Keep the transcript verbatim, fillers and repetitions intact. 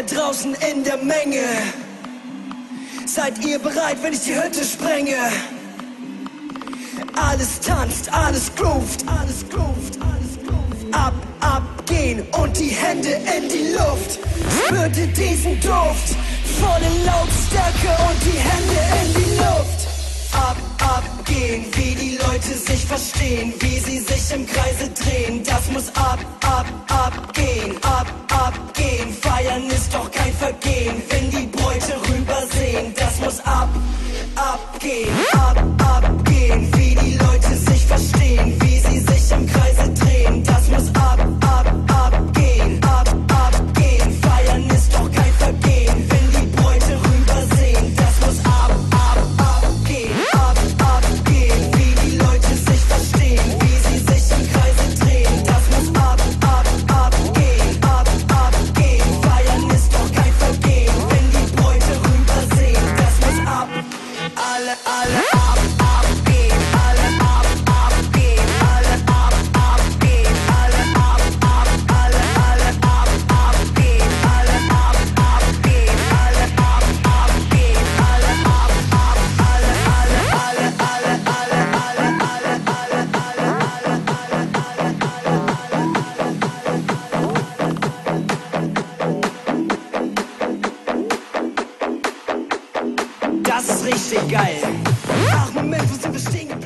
draußen in der Menge, seid ihr bereit, wenn ich die Hütte sprenge? Alles tanzt, alles groovt, alles groovt, alles groovt. Ab, ab, gehen und die Hände in die Luft. Spürt ihr diesen Duft? Volle Lautstärke und die Hände in die Luft. Ab, ab, gehen, wie die Leute sich verstehen, wie sie sich im Kreise drehen. Das muss ab, ab, ab, gehen, ab, ab, gehen. Feiern ist doch kein Vergehen, wenn die Bräute rübersehen. Das muss ab, ab, gehen, ab, ab, gehen. Wie die Leute sich verstehen, wie sie sich im Kreise drehen. Das muss ab, ab, ab, gehen, ab, ab, gehen. Feiern ist doch kein Vergehen, wenn die Bräute rübersehen. Das muss ab, ab, ab, gehen, ab, ab, gehen. Wie die Leute sich verstehen, wie sie sich im Kreise drehen. Das muss ab, ab, ab, gehen, ab, ab, gehen. Feiern ist doch kein Vergehen, wenn die Bräute rübersehen. Das muss ab, alle, alle ab, ab, gehen, alle ab, ab, gehen, alle ab, ab, gehen, alle ab, ab, alle, alle ab, ab, gehen, alle ab, ab, gehen, alle ab, ab, gehen, alle ab, ab, alle, alle, alle, alle, alle, alle, alle, alle, alle, alle. Das ist richtig geil. Ach, Moment, wo sind wir stehen?